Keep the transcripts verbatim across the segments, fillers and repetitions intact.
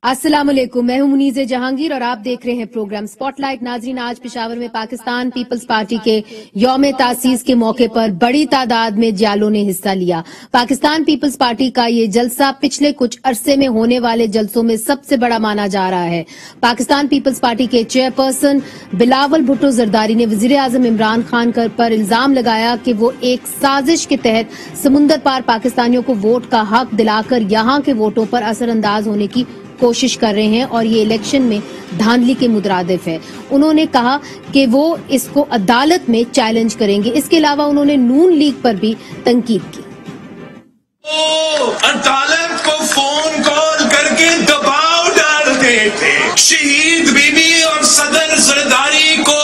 अस्सलाम वालेकुम, मैं हूं मुनीज़े जहांगीर और आप देख रहे हैं प्रोग्राम स्पॉटलाइट। नाजरीन, आज पेशावर में पाकिस्तान पीपल्स पार्टी के यौम तासीस के मौके पर बड़ी तादाद में जालों ने हिस्सा लिया। पाकिस्तान पीपल्स पार्टी का ये जलसा पिछले कुछ अरसे में होने वाले जलसों में सबसे बड़ा माना जा रहा है। पाकिस्तान पीपल्स पार्टी के चेयरपर्सन बिलावल भुट्टो जरदारी ने वजीर आजम इमरान खान पर इल्जाम लगाया कि वो एक साजिश के तहत समुंदर पार पाकिस्तानियों को वोट का हक दिलाकर यहां के वोटों पर असरअंदाज होने की कोशिश कर रहे हैं और ये इलेक्शन में धांधली के मुतरादिफ है। उन्होंने कहा कि वो इसको अदालत में चैलेंज करेंगे। इसके अलावा उन्होंने नून लीग पर भी तनकीद की। अदालत को फोन कॉल करके दबाव डालते थे। शहीद बीबी और सदर जरदारी को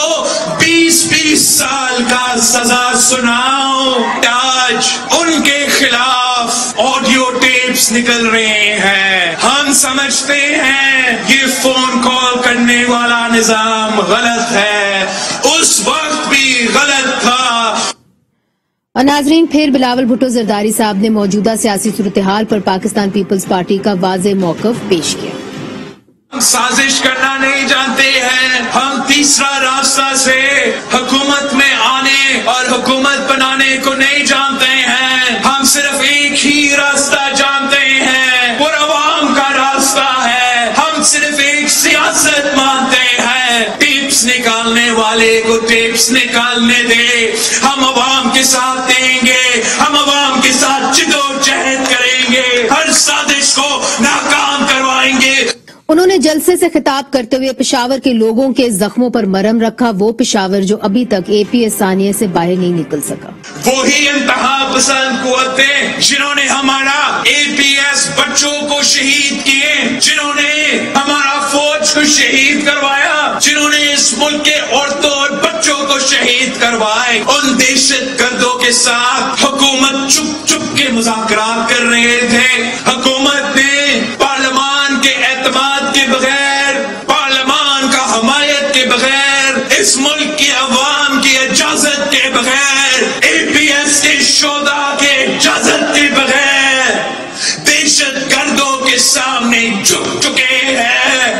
बीस बीस साल का सजा सुनाओ। आज उनके खिलाफ ऑडियो टेप्स निकल रहे हैं। हम समझते हैं ये फोन कॉल करने वाला निजाम गलत है, उस वक्त भी गलत था। और नाजरीन, फिर बिलावल भुट्टो जरदारी साहब ने मौजूदा सियासी सूरत-ए-हाल पर पाकिस्तान पीपल्स पार्टी का वाज़ेह मौक़िफ़ पेश किया। हम साजिश करना नहीं जानते हैं। हम तीसरा रास्ता से हुकूमत में आने और हुकूमत बनाने को नहीं जानते हैं। हम सिर्फ एक ही रास्ता जानते हैं, वो अवाम का रास्ता है। हम सिर्फ एक सियासत मानते हैं। टिप्स निकालने वाले को टिप्स निकालने दे। हम अवाम के साथ देंगे, हम अवाम के साथ जिदोजहद करेंगे, हर साजिश को नाकाम करवाएंगे। उन्होंने जलसे से खिताब करते हुए पेशावर के लोगों के जख्मों पर मरहम रखा, वो पेशावर जो अभी तक ए पी एस सानिया से बाहर नहीं निकल सका। वही इंतहा पसंद कुव्वतें जिन्होंने हमारा ए पी एस बच्चों को शहीद किए, जिन्होंने हमारा फौज को शहीद करवाया, जिन्होंने इस मुल्क के औरतों और बच्चों को शहीद करवाए, उन दहशत गर्दों के साथ हुकूमत चुप चुप के मुज़ाकरात कर रहे थे। हुकूमत ने पार्लियामान के एतमाद के बगैर, पार्लियामान का हमायत के बगैर, इस मुल्क की अवाम की इजाजत के बगैर, ए पी एस के शोधा के इजाजत के बगैर दहशत गर्दों के सामने झुक चुके हैं।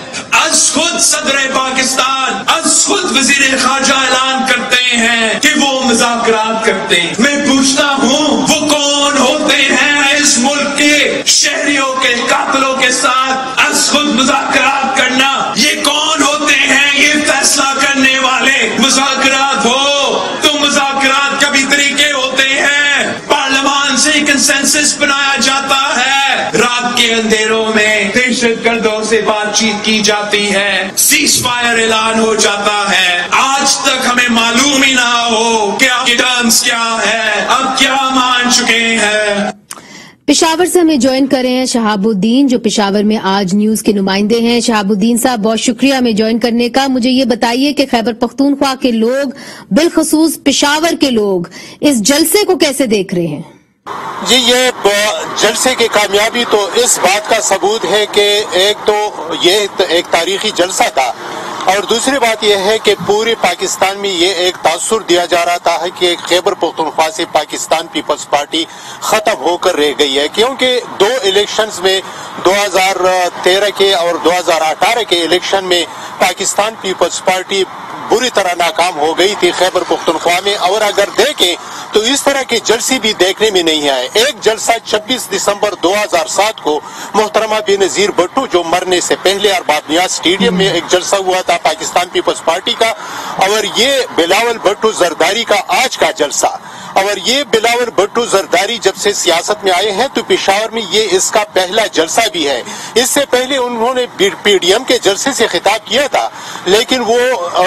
आज खुद सदर पाकिस्तान, आज खुद वजीर खारजा ऐलान करते हैं कि वो मुज़ाकरात करते हैं। मैं पूछता हूँ, वो कौन होते हैं इस मुल्क के शहरियों के कातलों के साथ आज खुद मुज़ाकरात करना? ये कौन होते हैं ये फैसला करने वाले? मुज़ाकरात हो तो मुज़ाकरात का भी तरीके होते हैं। पार्लियामान से कंसेंसस बनाया जाता है, रात के अंधेरों में दहशत गर्दों से बातचीत की जाती है, सीज फायर ऐलान हो जाता है। आज तक हमें मालूम ही ना हो क्या टर्म्स क्या है, अब क्या मान चुके हैं। पेशावर से हमें ज्वाइन कर रहे हैं शहाबुद्दीन, जो पेशावर में आज न्यूज के नुमाइंदे हैं। शहाबुद्दीन साहब, बहुत शुक्रिया हमें ज्वाइन करने का। मुझे ये बताइए कि खैबर पख्तूनख्वा के लोग, बिलखसूस पेशावर के लोग, इस जलसे को कैसे देख रहे हैं? जी, ये जलसे की कामयाबी तो इस बात का सबूत है कि एक तो ये एक तारीखी जलसा था और दूसरी बात यह है कि पूरे पाकिस्तान में ये एक तासुर दिया जा रहा था है कि खैबर पख्तूनख्वा से पाकिस्तान पीपल्स पार्टी खत्म होकर रह गई है, क्योंकि दो इलेक्शंस में दो हज़ार तेरह के और दो हज़ार अठारह के इलेक्शन में पाकिस्तान पीपल्स पार्टी बुरी तरह नाकाम हो गई थी खैबर पख्तूनख्वा में। और अगर देखें तो इस तरह के जलसे भी देखने में नहीं आए। एक जलसा छब्बीस दिसंबर दो हज़ार सात को मोहतरमा बेनजीर भुट्टो जो मरने से पहले अरबाब नियाज स्टेडियम में एक जलसा हुआ था पाकिस्तान पीपल्स पार्टी का, और ये बिलावल भुट्टो जरदारी का आज का जलसा। और ये बिलावल भुट्टो जरदारी जब से सियासत में आए हैं तो पेशावर में ये इसका पहला जलसा भी है। इससे पहले उन्होंने पी डी एम के जलसे से खिताब किया था, लेकिन वो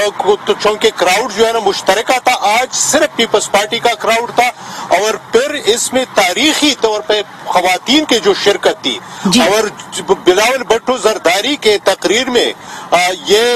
तो चूंकि क्राउड जो है ना मुश्तरका था, आज सिर्फ पीपल्स पार्टी का क्राउड था। और फिर इसमें तारीखी तौर पे खवातीन की जो शिरकत थी, और बिलावल भुट्टो जरदारी के तकरीर में ये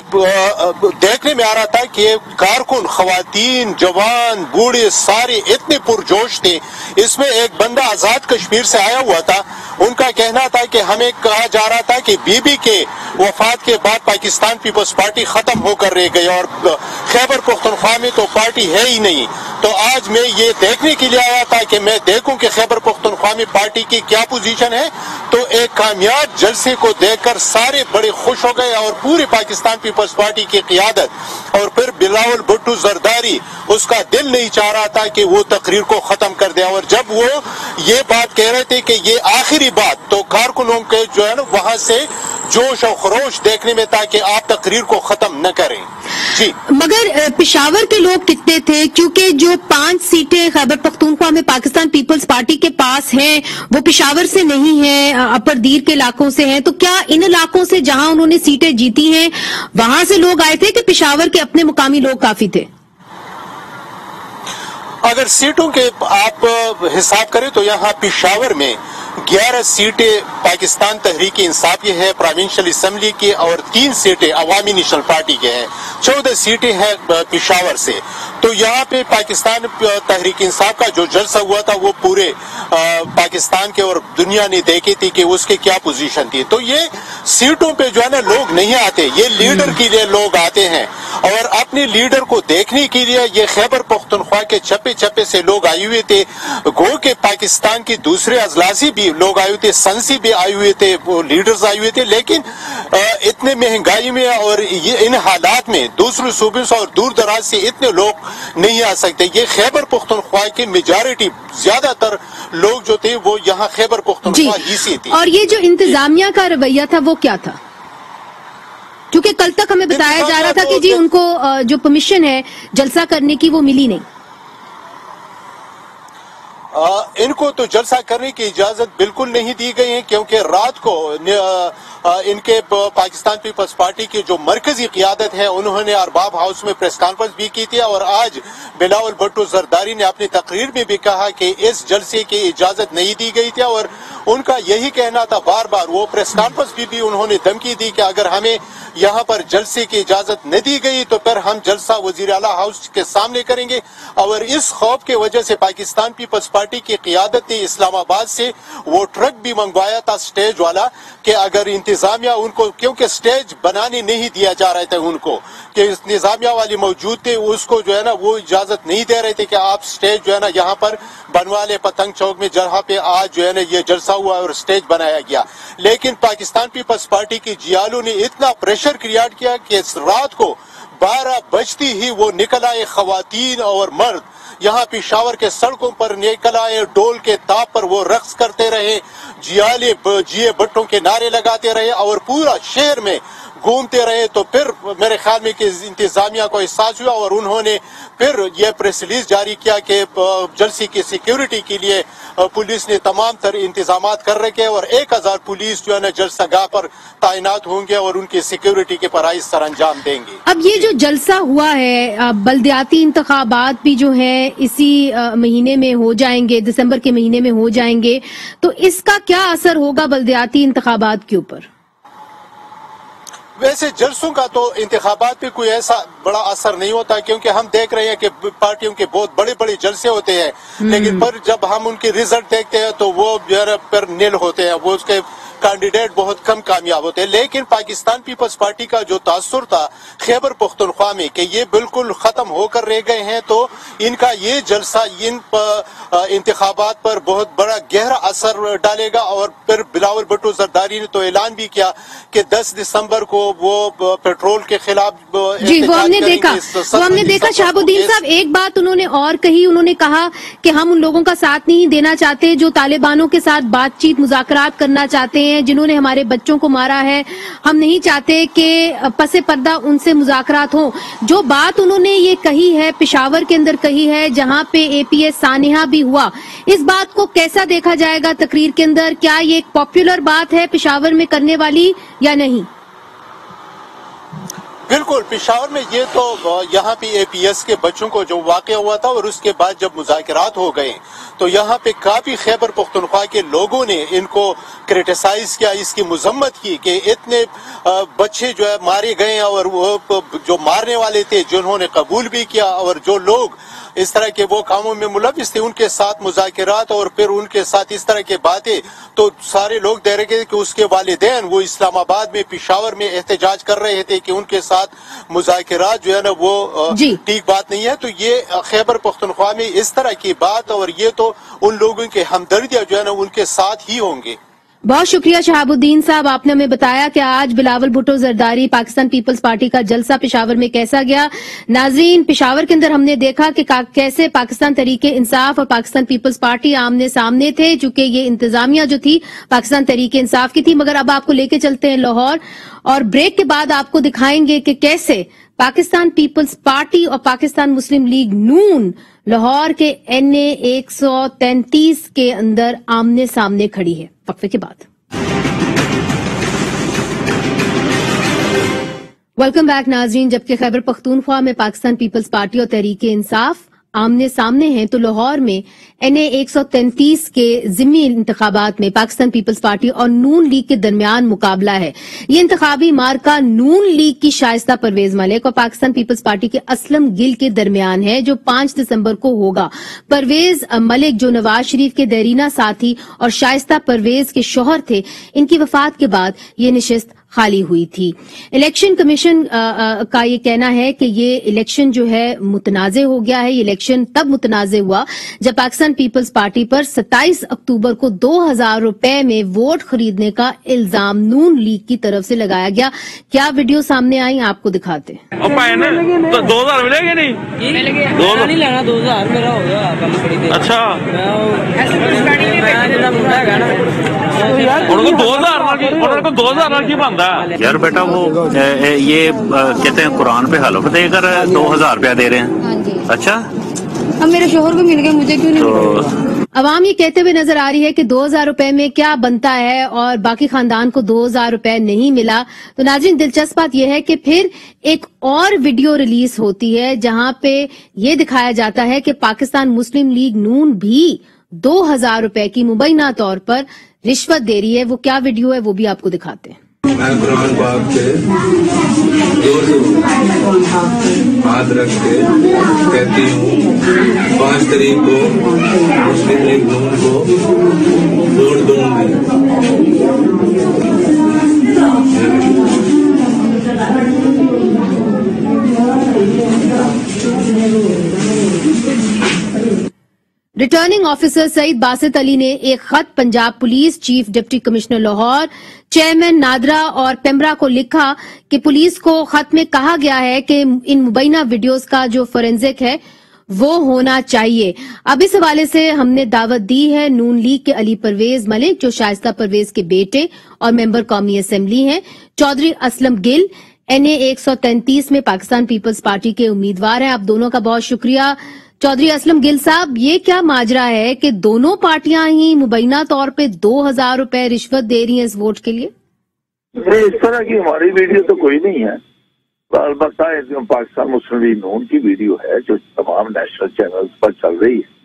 देखने में आ रहा था कि कारकुन, खवातीन, जवान, बूढ़े सारे इतने पुरजोश थे। इसमें एक बंदा आजाद कश्मीर से आया हुआ था, उनका कहना था कि हमें कहा जा रहा था कि बीबी के वफात के बाद पाकिस्तान पीपल्स पार्टी खत्म होकर रह गई और खैबर पख्तूनख्वा में तो पार्टी है ही नहीं। तो आज मैं ये देखने के लिए आया था कि मैं देखूं कि खैबर पख्तूनख्वा में पार्टी की क्या पोजीशन है, تو ایک کامیاب جلسے کو دیکھ کر سارے بڑے خوش ہو گئے اور پوری پاکستان پیپلز پارٹی کی قیادت اور پھر بلاول بھٹو زرداری اس کا دل نہیں چاہ رہا تھا کہ وہ تقریر کو ختم کر دے، اور جب وہ یہ بات کہہ رہے تھے کہ یہ آخری بات، تو کارکنوں کے جو ہے نا وہاں سے جوش و خروش دیکھنے میں تھا کہ آپ تقریر کو ختم نہ کریں۔ جی مگر پشاور کے لوگ کتنے تھے؟ کیونکہ جو پانچ سیٹیں خیبر پختونخوا میں پاکستان پیپلز پارٹی کے پاس ہیں وہ پشاور سے نہیں ہیں، اپر دیر کے علاقوں سے ہیں، تو کیا ان علاقوں سے جہاں انہوں نے سیٹیں جیتی ہیں وہاں سے لوگ آئے تھے کہ پشاور کے اپنے مقامی لوگ کافی تھے؟ اگر سیٹوں کے آپ حساب کریں تو یہاں پشاور میں گیارہ سیٹیں پاکستان تحریک انصاف کی ہے پروونشل اسمبلی کی، اور تین سیٹیں عوامی نیشنل پارٹی کے ہیں، چودہ سیٹیں ہیں پشاور سے۔ تو یہاں پہ پاکستان تحریک انصاف کا جو جلسہ ہوا تھا وہ پورے پاکستان کے اور دنیا نے دیکھی تھی کہ اس کی کیا پوزیشن تھی۔ تو یہ سیٹوں پہ جو ہے نا لوگ نہیں آتے، یہ لیڈر کے لیے لوگ آتے ہیں، اور اپنے لیڈر کو دیکھنے کے لیے یہ خیبر پختونخوا کے چھپے چھپے سے لوگ آئے ہوئے تھے۔ گو کہ پاکستان کی دوسرے اضلاع سے بھی لوگ آئے ہوئے تھے، سن سے بھی آئے ہوئے تھے، وہ لیڈرز آئے ہوئے تھے، لیکن اتنے مہنگائی میں اور ان حالات میں دوسرے صوبوں سے اور دور دراز سے اتنے لوگ نہیں آ سکتے۔ یہ خیبر پختونخوا کی میجارٹی زیادہ تر لوگ جو تھے وہ یہاں خیبر پختونخوا ہی سے تھے۔ اور یہ جو انتظامیہ کا رویہ تھا وہ کیا تھا؟ کیونکہ کل تک ہمیں بتایا جا رہا تھا کہ جی ان کو جو پرمیشن ہے جلسہ کرنے کی وہ ملی نہیں۔ ان کو تو جلسہ کرنے کی اجازت بالکل نہیں دی گئی ہے، کیونکہ رات کو ان کے پاکستان پیپلز پارٹی کی جو مرکزی قیادت ہے انہوں نے ارباب ہاؤس میں پریس کانفرنس بھی کی تھی، اور آج بلاول بھٹو زرداری نے اپنی تقریر میں بھی کہا کہ اس جلسے کی اجازت نہیں دی گئی تھی، اور ان کا یہی کہنا تھا بار بار، وہ پریس کانفرنس بھی بھی انہوں نے دھمکی دی کہ اگر ہمیں یہاں پر جلسے کی اجازت نہ دی گئی تو پھر ہم جلسہ وزیر اعلیٰ ہاؤس کے سامنے کریں گے۔ اور اس خوف کی وجہ سے پاکستان پیپلز پارٹی کی قیادت نے اسلام آباد سے وہ ٹرک بھی منگوایا تھا سٹیج والا، کہ اگر انتظامیہ ان کو، کیونکہ سٹیج بنانے نہیں دیا جا رہا تھا ان کو، کہ انتظامیہ والے موجود تھے، اس کو جو ہے نا وہ اجازت نہیں دے رہے تھے کہ آپ سٹیج جو ہے نا یہاں پر بنوا لے پتنگ چوک میں، جہاں پہ آج جو ہے نا یہ جلسہ ہوا اور سٹیج بنایا گیا۔ لیکن پاکستان پیپلز پارٹی کی جیالوں نے اتنا پریشر کریٹ کیا کہ رات کو بارہ بجتی ہی وہ نکل آئے، خواتین اور مرد یہاں پشاور کے سڑکوں پر نکل آئے، ڈول کے تاپ پر وہ رقص کرتے رہے، جیالے جیے بٹوں کے نعرے لگاتے رہے اور پورا شہر میں گھومتے رہے۔ تو پھر میرے خیال میں کہ انتظامیہ کو احساس ہوا اور انہوں نے پھر یہ پریس ریلیز جاری کیا کہ جلسے کی سیکیورٹی کے لیے پولیس نے تمام تر انتظامات کر رکھے، اور ایک ہزار پولیس جو ہے نا جلسہ گاہ پر تعینات ہوں گے اور ان کی سیکیورٹی کے فرائض سر انجام دیں گے۔ اب یہ جو جلسہ ہوا ہے، بلدیاتی انتخابات بھی جو ہیں اسی مہینے میں ہو جائیں گے، دسمبر کے مہینے میں ہو جائیں گے، تو اس کا کیا اثر ہوگا بلدیاتی انتخابات کے اوپر؟ ویسے جلسوں کا تو انتخابات پہ کوئی ایسا بڑا اثر نہیں ہوتا، کیونکہ ہم دیکھ رہے ہیں کہ پارٹیوں کے بہت بڑے بڑے جلسے ہوتے ہیں، لیکن پر جب ہم ان کی ریزلٹ دیکھتے ہیں تو وہ پر نیل ہوتے ہیں، وہ اس کے کینڈیڈیٹ بہت کم کامیاب ہوتے ہیں۔ لیکن پاکستان پیپلز پارٹی کا جو تاثر تھا خیبر پختونخوا میں کہ یہ بالکل ختم ہو کر رہ گئے ہیں، تو ان کا یہ جلسہ ان انتخابات پر بہت بڑا گہرا اثر ڈالے گا۔ اور پھر بلاول بھٹو زرداری نے تو اعلان بھی کیا کہ دس دسمبر کو وہ پیٹرول کے خلاف جی وہ ہم نے دیکھا وہ ہم نے دیکھا شہاب الدین صاحب ایک بات انہوں نے اور کہی، انہوں نے کہا کہ ہم ان لوگوں کا ساتھ نہیں دینا چاہتے جو طالبانوں کے ساتھ بات چیت مذاکرات کرنا چاہتے ہیں، جنہوں نے ہمارے بچوں کو مارا ہے، ہم نہیں چاہتے کہ پس پردہ ان سے مذاکرات ہوں۔ جو بات انہوں نے یہ کہی ہے پشاور کے اندر کہی ہے جہاں پہ اے پی ایس سانحہ بھی ہوا، اس بات کو کیسا دیکھا جائے گا تقریر کے اندر؟ کیا یہ ایک پاپولر بات ہے پشاور میں کرنے والی یا نہیں؟ بالکل، پشاور میں یہ تو یہاں پہ اے پی ایس کے بچوں کو جو واقع ہوا تھا اور اس کے بعد جب مذاکرات ہو گئے تو یہاں پہ کافی خیبر پختونخوا کے لوگوں نے ان کو کریٹیسائز کیا، اس کی مذمت کی کہ اتنے بچے جو ہے مارے گئے، اور وہ جو مارنے والے تھے جنہوں نے قبول بھی کیا، اور جو لوگ اس طرح کے وہ کاموں میں ملوث تھے ان کے ساتھ مذاکرات اور پھر ان کے ساتھ اس طرح کے باتیں، تو سارے لوگ دے رہے تھے کہ اس کے والدین وہ اسلام آباد میں پشاور میں احتجاج کر رہے تھے کہ ان کے ساتھ مذاکرات جو ہے نا وہ ٹھیک بات نہیں ہے۔ تو یہ خیبر پختونخوا میں اس طرح کی بات، اور یہ تو ان لوگوں کے ہمدردیاں جو ہے نا ان کے ساتھ ہی ہوں گے۔ बहुत शुक्रिया शहाबुद्दीन साहब, आपने हमें बताया कि आज बिलावल भुट्टो जरदारी पाकिस्तान पीपल्स पार्टी का जलसा पेशावर में कैसा गया। नाज़रीन, पेशावर के अंदर हमने देखा कि कैसे पाकिस्तान तहरीक इंसाफ और पाकिस्तान पीपल्स पार्टी आमने सामने थे, चूंकि ये इंतजामिया जो थी पाकिस्तान तहरीक इंसाफ की थी। मगर अब आपको लेके चलते हैं लाहौर, और ब्रेक के बाद आपको दिखाएंगे कि कैसे पाकिस्तान पीपल्स पार्टी और पाकिस्तान मुस्लिम लीग नून लाहौर के एन ए एक सौ तैंतीस के अंदर आमने सामने खड़ी है। वक्फे के बाद वेलकम बैक नाजरीन। जबकि खैबर पख्तूनख्वा में पाकिस्तान पीपल्स पार्टी और तहरीक इंसाफ आमने सामने हैं, तो लाहौर में एन ए एक सौ तैंतीस के जिम्मी इंतखाबात में पाकिस्तान पीपल्स पार्टी और नून लीग के दरमियान मुकाबला है। ये इंतखाबी मार्का नून लीग की शाइस्ता परवेज मलिक और पाकिस्तान पीपल्स पार्टी के असलम गिल के दरमियान है, जो पांच दिसंबर को होगा। परवेज मलिक जो नवाज शरीफ के देरीना साथी और शाइस्ता परवेज के शौहर थे, इनकी वफात के बाद ये नशिस्त खाली हुई थी। इलेक्शन कमीशन आ, आ, का ये कहना है कि ये इलेक्शन जो है मुतनाज़े हो गया है। ये इलेक्शन तब मुतनाज़े हुआ जब पाकिस्तान पीपल्स पार्टी पर सत्ताईस अक्टूबर को दो हजार रुपए में वोट खरीदने का इल्जाम नून लीग की तरफ से लगाया गया। क्या वीडियो सामने आई, आपको दिखाते हैं। तो दो हजार मिलेगा नहीं, दो नहीं लेना, दो हजार मेरा हो गया। अच्छा, उनको दो हजार उनको दो हजार की बनता यार बेटा। वो ये कहते हैं कुरान पे हलफ देकर दो हजार रुपया दे रहे हैं। अच्छा, अब मेरे शोहर को मिल गया, मुझे क्यों नहीं? तो अवाम ये कहते हुए नजर आ रही है कि दो हजार रुपए में क्या बनता है और बाकी खानदान को दो हजार रुपए नहीं मिला। तो नाज़रीन, दिलचस्प बात यह है कि फिर एक और वीडियो रिलीज होती है जहां पे ये दिखाया जाता है कि पाकिस्तान मुस्लिम लीग नून भी दो हजार रुपए की मुबैना तौर पर रिश्वत दे रही है। वो क्या वीडियो है वो भी आपको दिखाते हैं। मैं कुरान पाक के जोर से हाथ रख के कहती हूँ, पाँच तारीख को मुस्लिम लीग नून को वोट दूंगी। रिटर्निंग ऑफिसर सईद बासित अली ने एक खत Punjab police chief deputy commissioner Lahore, chairman NADRA और पेमरा को लिखा कि पुलिस को खत में कहा गया है कि इन मुबैना वीडियोस का जो फोरेंसिक है वो होना चाहिए। अब इस हवाले से हमने दावत दी है नून लीग के अली परवेज मलिक, जो शाइस्ता परवेज के बेटे और मेंबर कौमी असेंबली हैं, चौधरी असलम गिल एन ए एक सौ तैंतीस में पाकिस्तान पीपल्स पार्टी के उम्मीदवार हैं। आप दोनों का बहुत शुक्रिया। चौधरी असलम गिल साहब, ये क्या माजरा है कि दोनों पार्टियां ही मुबैना तौर पे दो हजार रुपए रिश्वत दे रही हैं इस वोट के लिए? नहीं, इस तरह की हमारी वीडियो तो कोई नहीं है। अलबत्ता पाकिस्तान मुस्लिम लीग नून की वीडियो है जो तमाम नेशनल चैनल्स पर चल रही है,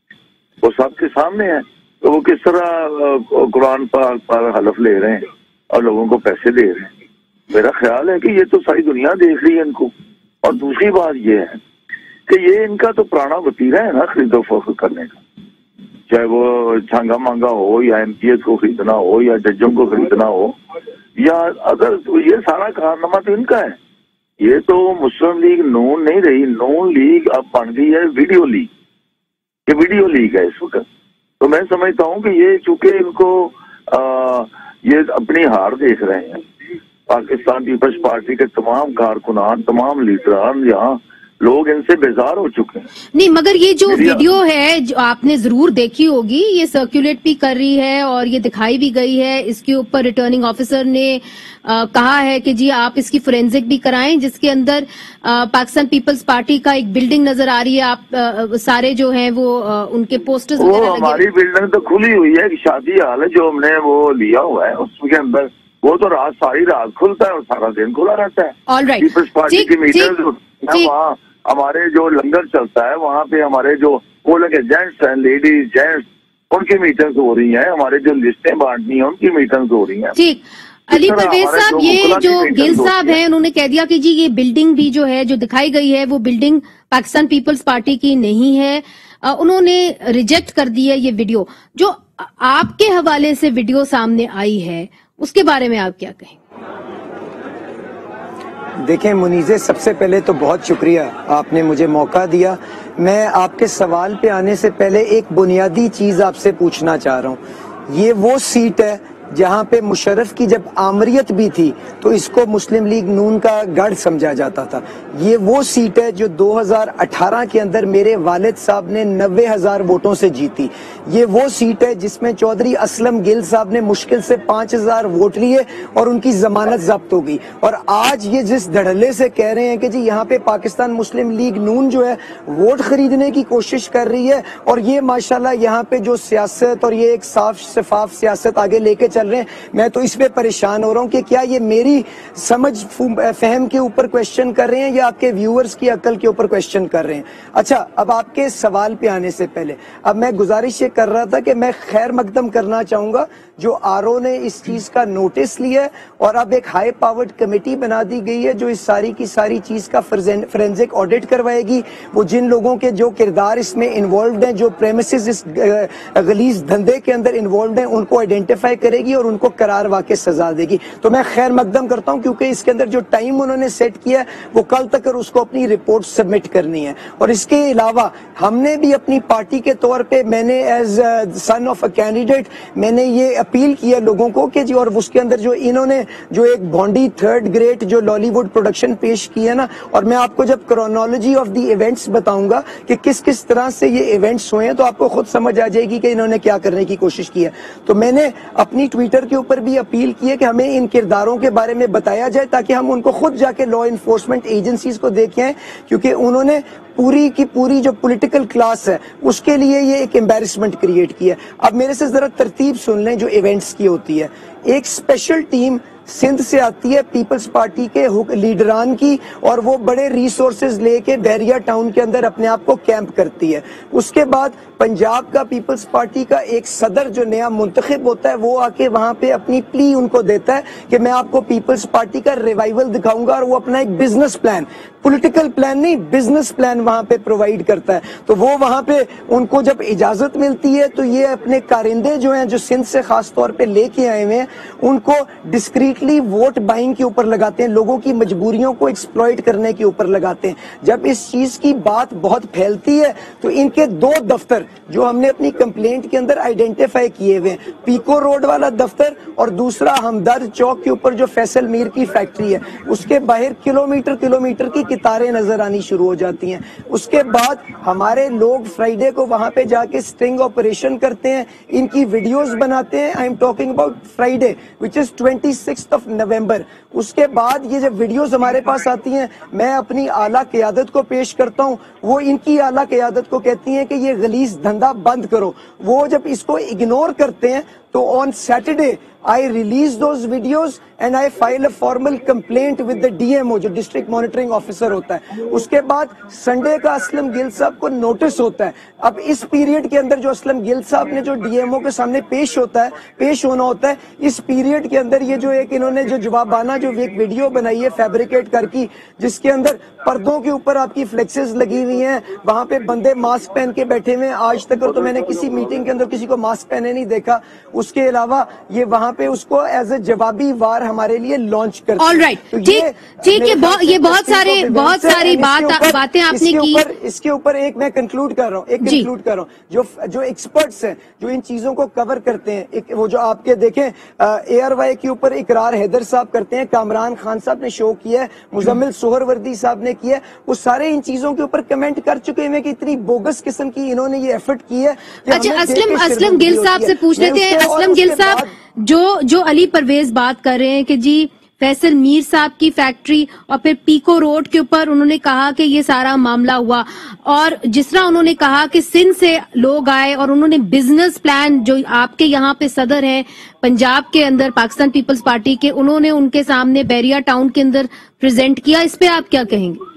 वो सबके सामने है। तो वो किस तरह कुरान पर, पर हलफ ले रहे हैं और लोगों को पैसे दे रहे हैं। मेरा ख्याल है कि ये तो सारी दुनिया देख रही है इनको। और दूसरी बात ये है कि ये इनका तो पुराना वतीरा है ना खरीदो फरोख्त करने का, चाहे वो छांगा मांगा हो या एम पी एस को खरीदना हो या जजों को खरीदना हो, या अगर तो ये सारा कारनामा तो इनका है। ये तो मुस्लिम लीग नून नहीं रही, नून लीग अब बन गई है वीडियो लीग। ये वीडियो लीग है इस वक्त। तो मैं समझता हूँ कि ये चूंकि इनको आ, ये अपनी हार देख रहे हैं। पाकिस्तान पीपल्स पार्टी के तमाम कारकुनान, तमाम लीडरान, यहाँ लोग इनसे बेजार हो चुके हैं। नहीं, मगर ये जो वीडियो है जो आपने जरूर देखी होगी, ये सर्कुलेट भी कर रही है और ये दिखाई भी गई है। इसके ऊपर रिटर्निंग ऑफिसर ने आ, कहा है कि जी आप इसकी फोरेंसिक भी कराएं, जिसके अंदर आ, पाकिस्तान पीपल्स पार्टी का एक बिल्डिंग नजर आ रही है। आप आ, सारे जो हैं वो आ, उनके पोस्टर्स वो हमारी बिल्डिंग तो खुली हुई है, शादी हाल है जो हमने वो लिया हुआ है, उसके अंदर वो तो रात सारी रात खुलता है और सारा दिन खुला रहता है। ऑलराइट, पीपल्स पार्टी की मीटिंग वहाँ हमारे जो लंगर चलता है, वहाँ पे हमारे जो पोलिंग एजेंट्स हैं, लेडीज जेंट्स, उनकी मीटिंग्स हो रही हैं। हमारे जो लिस्टें बांटनी है उनकी मीटिंग्स हो रही हैं। ठीक, अली परवेज साहब, ये जो गिल साहब हैं उन्होंने कह दिया कि जी ये बिल्डिंग भी जो है जो दिखाई गई है वो बिल्डिंग पाकिस्तान पीपल्स पार्टी की नहीं है। आ, उन्होंने रिजेक्ट कर दी है ये वीडियो। जो आपके हवाले से वीडियो सामने आई है उसके बारे में आप क्या कहेंगे? देखें मुनीज़े, सबसे पहले तो बहुत शुक्रिया, आपने मुझे मौका दिया। मैं आपके सवाल पे आने से पहले एक बुनियादी चीज आपसे पूछना चाह रहा हूँ। ये वो सीट है جہاں پہ مشرف کی جب آمریت بھی تھی تو اس کو مسلم لیگ نون کا گڑھ سمجھا جاتا تھا. یہ وہ سیٹ ہے جو دو ہزار اٹھارہ کے اندر میرے والد صاحب نے نوے ہزار ووٹوں سے جیتی. یہ وہ سیٹ ہے جس میں چودھری اسلم گل صاحب نے مشکل سے پانچ ہزار ووٹ لیے اور ان کی ضمانت ضبط ہو گئی. اور آج یہ جس دھڑلے سے کہہ رہے ہیں کہ جی یہاں پہ پاکستان مسلم لیگ نون جو ہے ووٹ خریدنے کی کوشش کر رہی ہے اور یہ ماشاءاللہ یہاں پہ جو سیاست اور یہ ایک صاف شفاف سیاست آگے لے کے چل رہے ہیں, میں تو اس پہ پریشان ہو رہا ہوں کہ کیا یہ میری سمجھ فہم کے اوپر کوشچن کر رہے ہیں یا آپ کے ویورز کی عقل کے اوپر کوشچن کر رہے ہیں. اچھا, اب آپ کے سوال پہ آنے سے پہلے اب میں گزارش یہ کر رہا تھا کہ میں خیر مقدم کرنا چاہوں گا جو آر او نے اس چیز کا نوٹس لیا ہے اور اب ایک ہائی پاورڈ کمیٹی بنا دی گئی ہے جو اس ساری کی ساری چیز کا فورینزک آڈٹ کروائے گی. وہ جن لوگوں کے جو کردار اس میں انوالوڈ ہیں, جو پریمیسز اس غلیظ دھندے کے اندر انوالوڈ ہیں, ان کو آئیڈینٹیفائی کرے گی اور ان کو قرار واقع سزا دے گی. تو میں خیر مقدم کرتا ہوں کیونکہ اس کے اندر جو ٹائم انہوں نے سیٹ کیا ہے وہ کل تک اس کو اپنی رپورٹ سبمٹ کرنی ہے. اور اس کے علاوہ ہم نے بھی اپنی پارٹی کے طور پہ, میں نے as son of a candidate میں نے یہ اپیل کیا لوگوں کو کہ جی, اور اس کے اندر جو انہوں نے جو ایک بانڈی تھرڈ گریٹ جو لالی ووڈ پروڈکشن پیش کی ہے نا, اور میں آپ کو جب کرونالوجی آف دی ایونٹس بتاؤں گا کہ کس کس طرح سے یہ ایونٹس ہوئے ہیں تو آپ کو خود سمجھ آ جائے گی کہ انہوں نے کیا کرنے کی کوشش کی ہے. تو میں نے اپنی ٹویٹر کے اوپر بھی اپیل کی ہے کہ ہمیں ان کرداروں کے بارے میں بتایا جائے تاکہ ہم ان کو خود جا کے لا انفورسمنٹ ایجنسیز کو دیکھ آئیں, کیونکہ انہوں نے پوری کی پوری جو پولیٹیکل کلاس ہے اس کے لیے یہ ایک امبیرسمنٹ کریٹ کی ہے. اب میرے سے ذرا ترتیب سن لیں جو ایونٹس کی ہوتی ہے. ایک اسپیشل ٹیم سندھ سے آتی ہے پیپلز پارٹی کے لیڈران کی, اور وہ بڑے ریسورسز لے کے بحریہ ٹاؤن کے اندر اپنے آپ کو کیمپ کرتی ہے. اس کے بعد پنجاب کا پیپلز پارٹی کا ایک صدر جو نیا منتخب ہوتا ہے وہ آ کے وہاں پہ اپنی پلی ان کو دیتا ہے کہ میں آپ کو پیپلز پارٹی کا ریوائول دکھاؤں گا, اور وہ اپنا ایک بزنس پلان, پولیٹیکل پلان نہیں, بزنس پلان وہاں پہ پرووائڈ کرتا ہے. تو وہ وہاں پہ ان کو جب اجازت ملتی ہے تو یہ اپنے کارندے جو ہیں جو سندھ سے خاص طور پہ لے کے آئے ہوئے ہیں ان کو ڈسکریٹلی ووٹ بائنگ کے اوپر لگاتے ہیں, لوگوں کی مجبوریوں کو ایکسپلوئٹ کرنے کے اوپر لگاتے ہیں. جب اس چیز کی بات بہت پھیلتی ہے تو ان کے دو دفتر جو ہم نے اپنی کمپلینٹ کے اندر آئیڈینٹیفائی کیے ہوئے ہیں, پیکو روڈ والا دفتر اور دوسرا ہمدرد چوک کے اوپر جو فیصل میر کی فیکٹری ہے, اس کے باہر کلومیٹر کلومیٹر کی قطاریں نظر آنی شروع ہو جاتی ہیں. اس کے بعد ہمارے لوگ فرائیڈے کو وہاں پہ جا کے سٹنگ آپریشن کرتے ہیں, ان کی ویڈیوز بناتے ہیں. I am talking about Friday which is twenty six of November. اس کے بعد یہ جب ویڈیوز ہمارے پاس آتی ہیں میں اپنی اعلیٰ قیادت کو پیش کرتا ہوں, وہ ان کی اعلیٰ قیادت کو کہتی ہیں کہ یہ غلیظ دھندا بند کرو. وہ جب اس کو اگنور کرتے ہیں تو on Saturday I release those videos and I file a formal complaint with the D M O جو ڈسٹرکٹ مانیٹرنگ آفیسر ہوتا ہے. اس کے بعد سنڈے کا اسلم گل صاحب کو نوٹس ہوتا ہے. اب اس پیریڈ کے اندر جو اسلم گل صاحب نے جو ڈی ایم او کے سامنے پیش ہوتا ہے پیش ہونا ہوتا ہے اس پیریڈ کے اندر یہ جو ایک انہوں نے جو جوابانہ جو ایک ویڈیو بنائی ہے فیبریکیٹ کر کی, جس کے اندر پردوں کے اوپر آپ کی فلیکسز لگی ہوئی ہیں, وہاں پہ بندے ماسک پہن کے بیٹھے ہوئے ہیں. آج تک تو میں نے کسی میٹنگ کے اندر کسی کو ماسک پہنے نہیں دیکھا. اس کے علاوہ یہ وہاں پہ اس کو ایز اے جوابی وار ہمارے لیے لانچ کرتے ہیں. آل رائٹ, ٹھیک ٹھیک, یہ بہت سارے بہت ساری باتیں آپ نے کی. اس کے اوپر ایک میں کنکلوڈ کر رہا ہوں ایک کنکلوڈ کر رہا ہوں جو جو ایکسپرٹس ہیں جو ان چیزوں کو کور کرتے ہیں, وہ جو آپ کے دیکھیں اے آر وائی کے اوپر اقرار حیدر صاحب کرتے ہیں, کامران خان صاحب نے شو کیا ہے, مزمل سہر وردی صاحب نے کیا ہے, وہ سارے ان چیزوں کے اوپر کمنٹ کر چکے ہیں کہ اتنی بوگس قسم کی انہوں نے یہ ایفرٹ کی ہے. اچھا, اسلم اسلم گل صاحب سے پوچھ لیتے ہیں. اسلم گل صاحب جو جو علی پرویز بات کر رہے ہیں کہ جی فیصل میر صاحب کی فیکٹری اور پھر پیکو روڈ کے اوپر انہوں نے کہا کہ یہ سارا معاملہ ہوا, اور جس طرح انہوں نے کہا کہ سندھ سے لوگ آئے اور انہوں نے بزنس پلان جو آپ کے یہاں پہ صدر ہیں پنجاب کے اندر پاکستان پیپلز پارٹی کے, انہوں نے ان کے سامنے بحریہ ٹاؤن کے اندر پریزنٹ کیا. اس پہ آپ کیا کہیں گے؟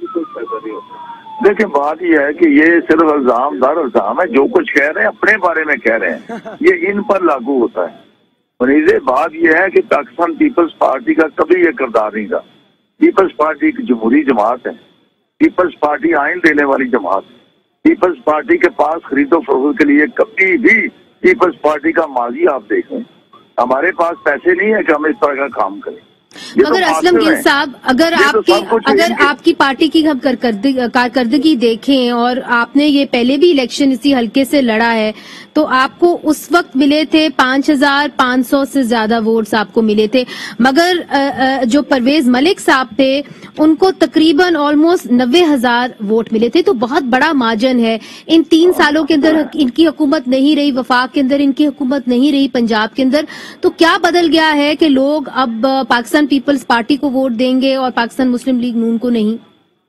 دیکھیں بات یہ ہے کہ یہ صرف الزام دار الزام ہے, جو کچھ کہہ رہے ہیں اپنے بارے میں کہہ رہے ہیں, یہ ان پر لاگو ہوتا ہے. منیزے بات یہ ہے کہ پاکستان پیپلز پارٹی کا کبھی یہ کردار نہیں تھا. پیپلز پارٹی ایک جمہوری جماعت ہے, پیپلز پارٹی آئین دینے والی جماعت ہے. پیپلز پارٹی کے پاس خرید و فروخت کے لیے کبھی بھی پیپلز پارٹی کا ماضی آپ دیکھیں, ہمارے پاس پیسے نہیں ہے کہ ہم اس طرح کا کام کریں. مگر اسلم گل صاحب اگر آپ کی اگر آپ کی پارٹی کی ہم کارکردگی دیکھیں اور آپ نے یہ پہلے بھی الیکشن اسی حلقے سے لڑا ہے تو آپ کو اس وقت ملے تھے پانچ ہزار پانچ سو سے زیادہ ووٹس آپ کو ملے تھے، مگر جو پرویز ملک صاحب تھے ان کو تقریباً آلموسٹ نوے ہزار ووٹ ملے تھے، تو بہت بڑا مارجن ہے۔ ان تین سالوں کے اندر ان کی حکومت نہیں رہی، وفاق کے اندر ان کی حکومت نہیں رہی، پنجاب کے اندر، تو کیا بدل گیا ہے کہ لوگ اب پاکستان پیپلز پارٹی کو ووٹ دیں گے اور پاکستان مسلم لیگ نون کو نہیں؟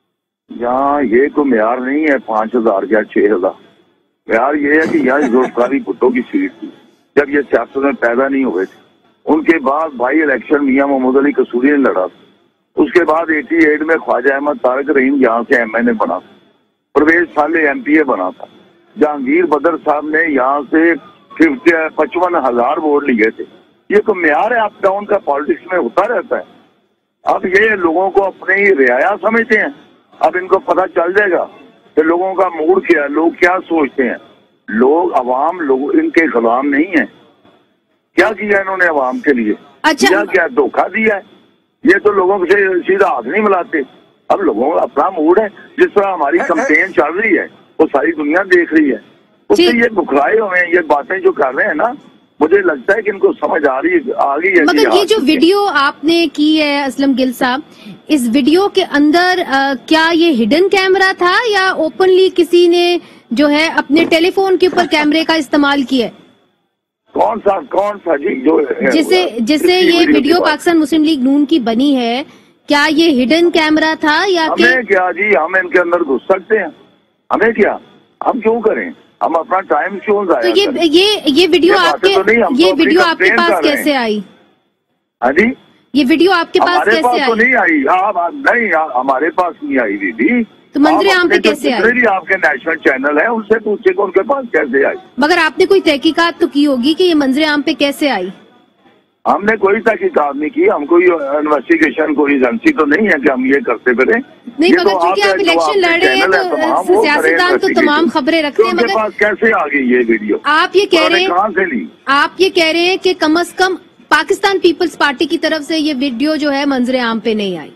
یہاں یہ کوئی معیار نہیں ہے پانچ ہزار یا چھ ہزار، معیار یہ ہے کہ یہاں ذوالفقاری بھٹو کی سیٹ تھی جب یہ سیاست میں پیدا نہیں ہوئے تھے، ان کے بعد بھائی الیکشن میاں محمود علی قصوری نے لڑا، اس کے بعد ایٹی ایٹ میں خواجہ احمد طارق رحیم یہاں سے ایم این اے بنا تھا، پرویز صالح ایم پی اے بنا تھا، جہانگیر بدر صاحب نے یہاں سے پچپن ہزار ووٹ لیے تھے۔ یہ تو معیار ہے اپ ڈاؤن کا، پالیٹکس میں ہوتا رہتا ہے۔ اب یہ لوگوں کو اپنے ہی رعایا سمجھتے ہیں، اب ان کو پتہ چل جائے گا کہ لوگوں کا موڈ کیا ہے، لوگ کیا سوچتے ہیں۔ لوگ عوام لوگ ان کے غلام نہیں ہیں۔ کیا کیا انہوں نے عوام کے لیے؟ کیا کیا دھوکہ دیا ہے؟ یہ تو لوگوں سے سیدھا ہاتھ نہیں ملاتے۔ اب لوگوں کا اپنا موڈ ہے، جس طرح ہماری کمپین چل رہی ہے وہ ساری دنیا دیکھ رہی ہے، اس سے یہ بکھرائے ہوئے ہیں، یہ باتیں جو کر رہے ہیں نا، مجھے لگتا ہے کہ ان کو سمجھ آ رہی ہے آ گئی ہے۔ مگر یہ جو ویڈیو آپ نے کی ہے اسلم گل صاحب، اس ویڈیو کے اندر کیا یہ ہڈن کیمرہ تھا یا اوپنلی کسی نے جو ہے اپنے ٹیلی فون کے اوپر کیمرے کا استعمال کیا ہے؟ کون سا کون سا جی جو جسے جسے یہ video Pakistan Muslim League Noon کی بنی ہے، کیا یہ ہڈن کیمرہ تھا یا کہ ہمیں کیا جی، ہم ان کے اندر گھس سکتے ہیں؟ ہمیں کیا، ہم کیوں کریں؟ ہم اپنا ٹائم کیوں ضائع کریں؟ تو یہ یہ ویڈیو آپ کے یہ ویڈیو آپ کے پاس کیسے آئی؟ ہاں جی، یہ ویڈیو آپ کے پاس کیسے آئی؟ تو نہیں آئی، نہیں ہمارے پاس نہیں آئی دیدی، تو منظر عام پہ کیسے آئی؟ بھی آپ کے نیشنل چینل ہے، ان سے پوچھے کہ ان کے پاس کیسے آئی۔ مگر آپ نے کوئی تحقیقات تو کی ہوگی کہ یہ منظر عام پہ کیسے آئی؟ ہم نے کوئی تحقیقات نہیں کی، ہم کوئی انویسٹیگیشن کوئی ایجنسی تو نہیں ہے کہ ہم یہ کرتے پھریں۔ نہیں مگر چونکہ آپ الیکشن لڑ رہے ہیں تو سیاستدان تو تمام خبریں رکھتے ہیں، مگر پاس کیسے آ گئی یہ ویڈیو؟ آپ یہ کہہ رہے کہاں سے لی؟ آپ یہ کہہ رہے ہیں کہ کم از کم پاکستان پیپلز پارٹی کی طرف سے یہ ویڈیو جو ہے منظر عام پہ نہیں آئی؟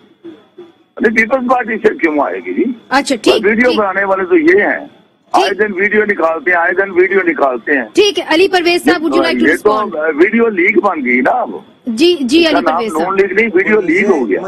پیپلز پارٹی سے کیوں آئے گی جی؟ اچھا ٹھیک، ویڈیو بنانے والے تو یہ ہیں، آئے دن ویڈیو نکالتے ہیں، آئے دن ویڈیو نکالتے ہیں۔ ٹھیک ہے، علی پرویز صاحب would you like to respond? Video league بن گئی نا اب۔ جی جی علی پرویز صاحب، نون لیک نہیں، ویڈیو لیک ہو گیا۔